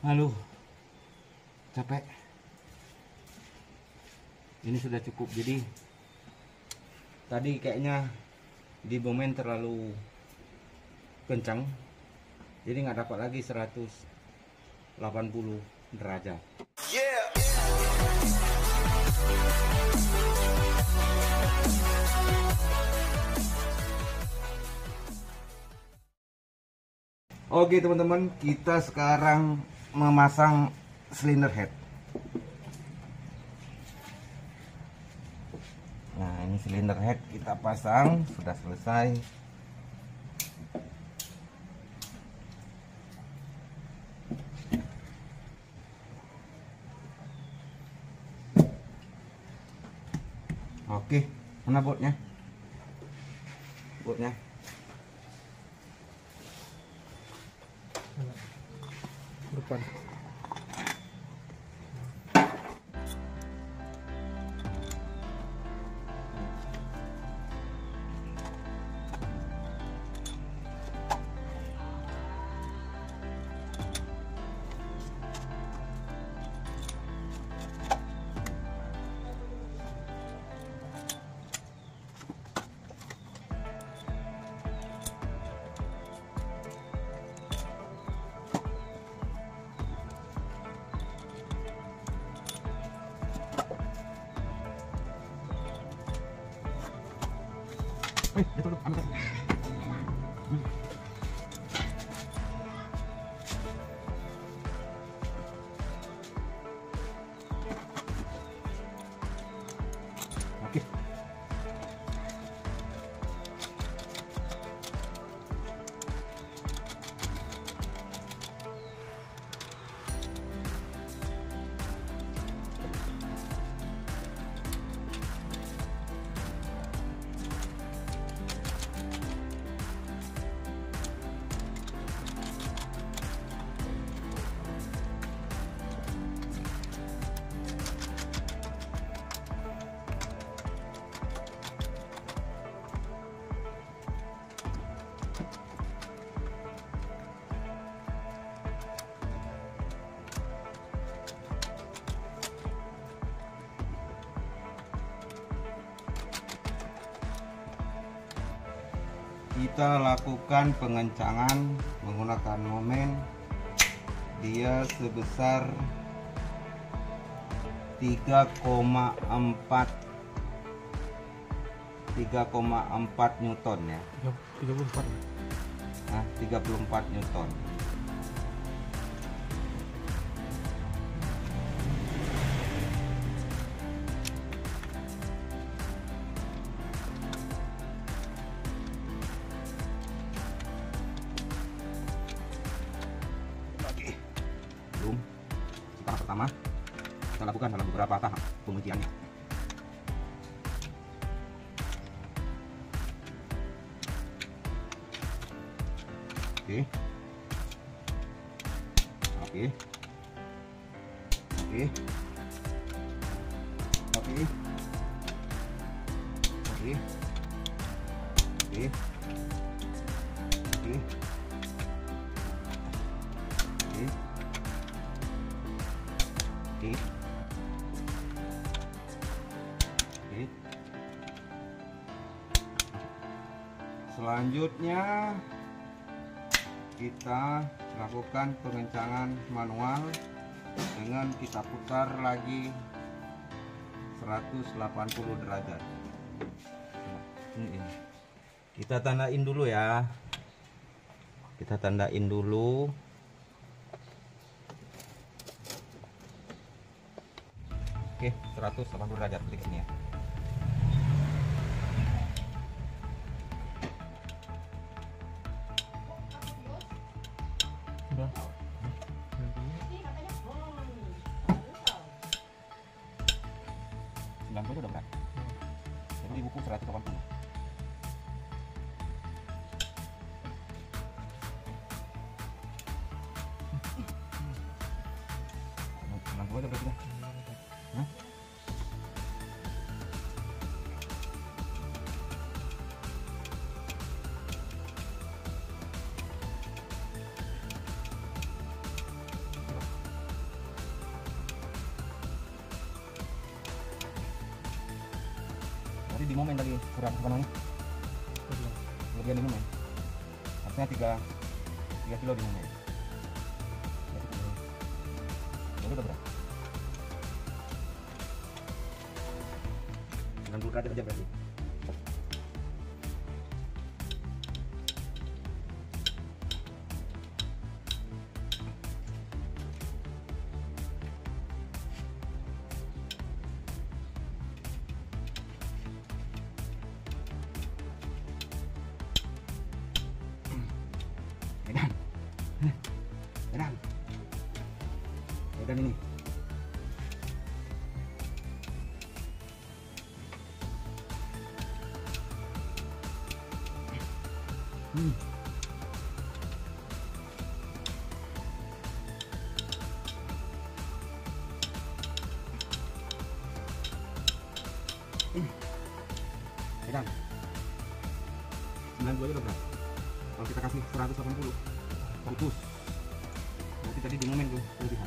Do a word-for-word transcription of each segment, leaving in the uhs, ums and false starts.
Aduh, capek. Ini sudah cukup. Jadi tadi kayaknya di momen terlalu kencang, jadi nggak dapat lagi seratus delapan puluh derajat. Yeah. Oke teman-teman, kita sekarang memasang silinder head. Nah, ini silinder head kita pasang, sudah selesai. Oke, mana botnya? Botnya. Depan. Eh, itu dulu, ambil. Hmm. Oke. Kita lakukan pengencangan menggunakan momen, dia sebesar tiga koma empat newton ya. tiga puluh empat. Nah, tiga puluh empat newton. Belum. Tahap pertama kita lakukan dalam beberapa tahap pengujiannya. Oke. Oke. Oke. Oke. Oke. Oke. Oke. Oke. Oke. Selanjutnya kita lakukan pengencangan manual dengan kita putar lagi seratus delapan puluh derajat. Ini, ini. Kita tandain dulu ya. Kita tandain dulu. Oke, seratus delapan puluh derajat klik ini ya. Udah. sembilan puluh udah berat. Jadi di buku seratus delapan puluh. sembilan puluh udah berat sudah. Hah? di momen tadi kurang apa namanya? Kelebihan di momen. Harusnya tiga tiga kilo di momen. Ini udah berapa? sembilan puluh derajat aja berarti. Edan, Edan, Edan ini. Hmm. Hmm. Edan, sembilan puluh aja udah berat. Kalau kita kasih seratus delapan puluh putus. Berarti tadi di momen tuh kelebihan.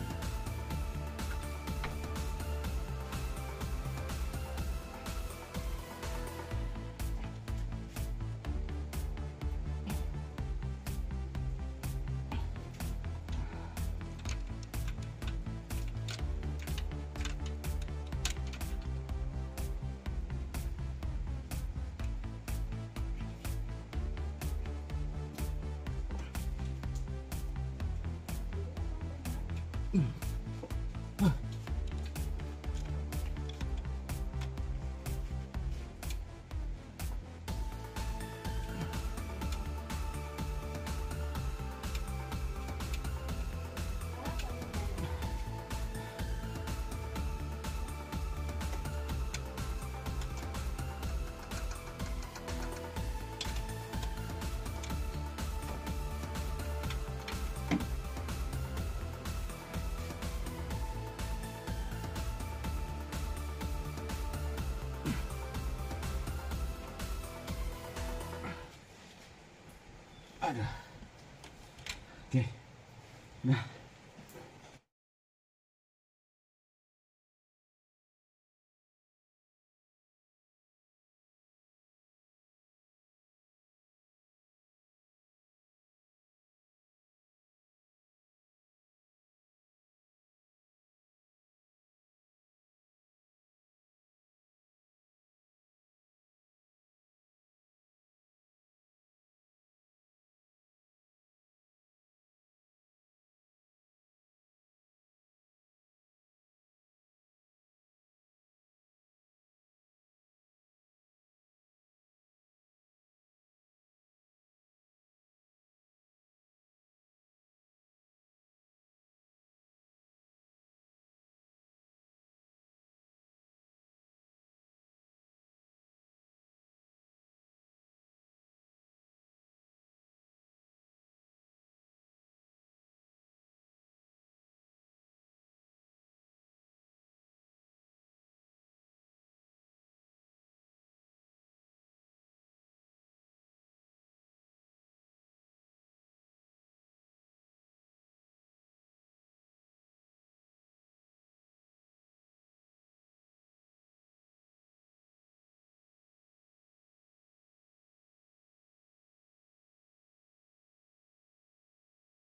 Ada. Oke. Nah.